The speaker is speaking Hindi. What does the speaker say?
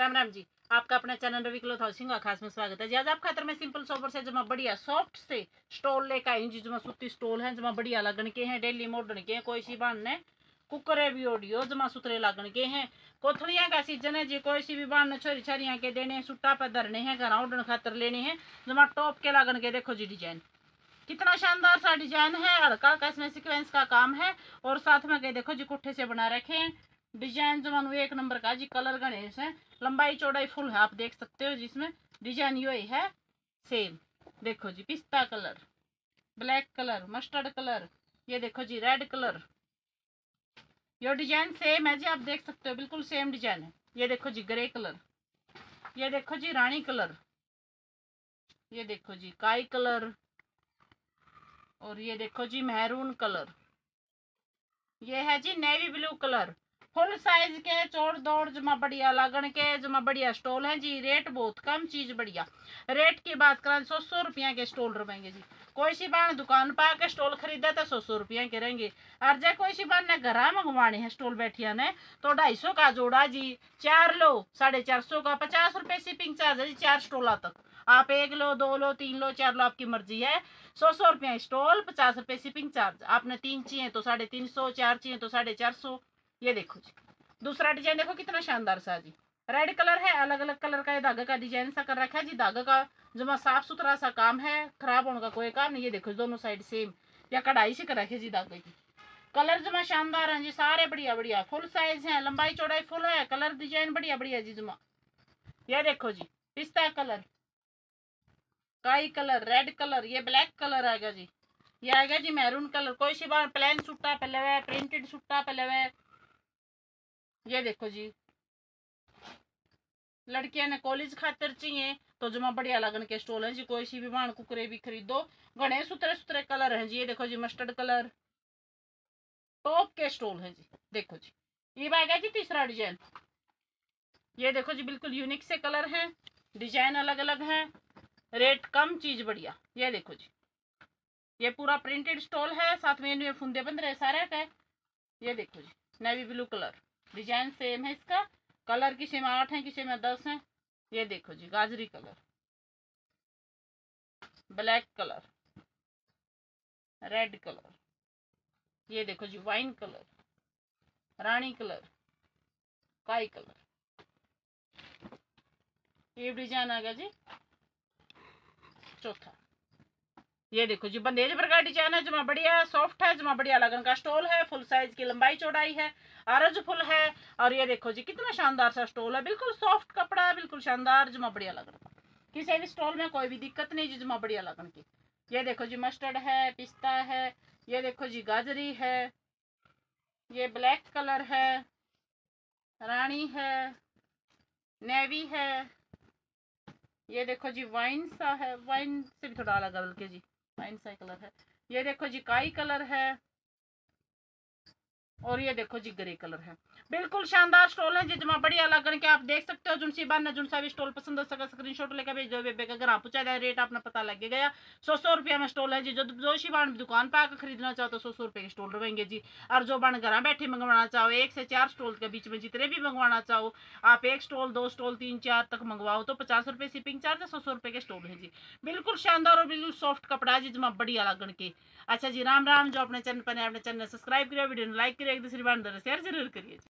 राम राम जी। आपका अपना चैनल रवि क्लॉथ हाउसिंग का खास में स्वागत है जी। आज आप खातर में सिंपल सोबर से जमा बढ़िया सॉफ्ट से स्टोल लेकर आई जी। जमा सूती स्टोल है, जमा बढ़िया लगन के हैं, डेली मॉडर्न के हैं, कोई सी बान ने कुकर है भी ओडियो जमा सुतरे लगन के हैं। कोथड़िया का सीजन है जी, कोई सी भी बान ने छोरी छरिया के देने, सुट्टा पर धरने हैं, घर ओढ़ने खातर लेने हैं। जमा टॉप के लगन के देखो जी डिजाइन कितना शानदार सा डिजाइन है, हल्का का इसमें सीक्वेंस का काम है और साथ में के देखो जी कुट्ठे से बना रखे हैं। डिजाइन जमानु एक नंबर का जी, कलर गणेश है, लंबाई चौड़ाई फुल है, आप देख सकते हो जिसमें डिजाइन यही है सेम। देखो जी पिस्ता colour, black colour, mustard colour, ये देखो जी रेड कलर, ये डिजाइन सेम है जी, आप देख सकते हो बिल्कुल सेम डिजाइन है। ये देखो जी ग्रे कलर, ये देखो जी रानी कलर, ये देखो जी काई कलर, और ये देखो जी मैरून कलर, ये है जी navy blue colour. Full size के चौड़ दौड़ जमा बढ़िया लगन के जमा बढ़िया स्टॉल है जी। रेट बहुत कम, चीज बढ़िया। रेट की बात करें 100 रुपया के स्टॉल रहेंगे जी। कोई सी बाण दुकान पा के स्टॉल खरीदे तो 100 रुपया के रहेंगे, और जे कोई सी बाण ने घर मंगवाने हैं स्टॉल बैठिया ने तो 250 का जोड़ा जी। 4 लो 450 का, 50 रुपये शिपिंग चार्ज है जी 4 स्टॉला तक। आप 1 लो 2 लो 3 लो 4 लो, आपकी मर्जी है। 100 रुपया स्टॉल, 50 रुपये शिपिंग चार्ज। आपने 3 चाहिए तो 350, 4 चाहिए तो 450। ये देखो जी दूसरा डिजाइन देखो कितना शानदार सा जी। रेड कलर है, अलग अलग कलर का ये धागे का डिजाइन सा कर रखा है जी। धागे का जमा साफ सुथरा सा काम है, खराब होने का कोई काम नहीं। ये देखो दोनों साइड सेम या कढ़ाई से कर रखी है जी धागे की। कलर जमा शानदार है जी, सारे बढ़िया बढ़िया फुल साइज है, लंबाई चौड़ाई फुल है, कलर डिजाइन बढ़िया बढ़िया जी जमा। ये देखो जी पिस्ता कलर, काई कलर, रेड कलर, ये ब्लैक कलर आएगा जी। ये आएगा जी मैरून कलर। कोई सी बार प्लेन सुट्टा पहले हुआ, प्रिंटेड सुट्टा पहले हुआ। ये देखो जी लड़कियां ने कॉलेज खातर चाहिए तो जमा बढ़िया लगन के स्टॉल है जी। कोई सी भी बाण कुकरे भी खरीदो, घने सुतरे सुतरे कलर है जी। ये देखो जी मस्टर्ड कलर, टॉप के स्टॉल है जी। देखो जी ये आएगा जी तीसरा डिजाइन। ये देखो जी बिल्कुल यूनिक से कलर है, डिजाइन अलग अलग है, रेट कम चीज बढ़िया। ये देखो जी ये पूरा प्रिंटेड स्टॉल है, साथ में इनमें फुंदे बंद रहे सारे के। ये देखो जी navy blue colour, design same है इसका, कलर किसी में 8 है किसी में 10 है। ये देखो जी गाजरी colour, black colour, red colour, ये देखो जी वाइन कलर, रानी कलर, काई कलर। ये डिजाइन आ गया जी चौथा। ये देखो जी बंदेज पर का डिजाइन है, जमा बढ़िया सॉफ्ट है, जमा बढ़िया लगन का स्टॉल है, फुल साइज की लंबाई चौड़ाई है, आरज फुल है। और ये देखो जी कितना शानदार सा स्टॉल है, बिल्कुल सॉफ्ट कपड़ा है, बिल्कुल शानदार जमा बढ़िया लगन का। किसी भी स्टॉल में कोई भी दिक्कत नहीं जी, जमा बढ़िया लगन की। ये देखो जी मस्टर्ड है, पिस्ता है, ये देखो जी गाजरी है, ये ब्लैक कलर है, रानी है, नेवी है, ये देखो जी वाइन सा है, वाइन से भी थोड़ा अलग बल्कि जी वाइन सा कलर है। ये देखो जी काई कलर है, और ये देखो जी ग्रे कलर है। बिल्कुल शानदार स्टॉल है जी, जमा बढ़िया लगन के आप देख सकते हो। जुनसी बान ने जुनसा भी स्टॉल पसंद हो सका स्क्रीनशॉट लेकर भेज दो, बेबे का घर पहुंचा जाए, रेट अपना पता लग गया। 100 रुपया में स्टॉल है जी। जो जोशी बान दुकान पर आकर खरीदना चाहो तो 100 रुपये के स्टॉल रहेंगे जी। और जो बान घर बैठे मंगवाना चाहो 1 से 4 स्टॉल के बीच में जितने भी मंगवाना चाहो आप, 1 स्टॉल 2 स्टॉल 3 4 तक मंगवाओ तो 50 रुपये शिपिंग चार्ज, 100 रुपये के स्टॉल है जी। बिल्कुल शानदार और बिल्कुल सॉफ्ट कपड़ा है जी, जमा बढ़िया लगन के। अच्छा जी राम राम। जो अपने चैनल पर अपने चैनल सब्सक्राइब करिए, वीडियो लाइक करिए, एक दूसरी बार शेयर जरूर करिए।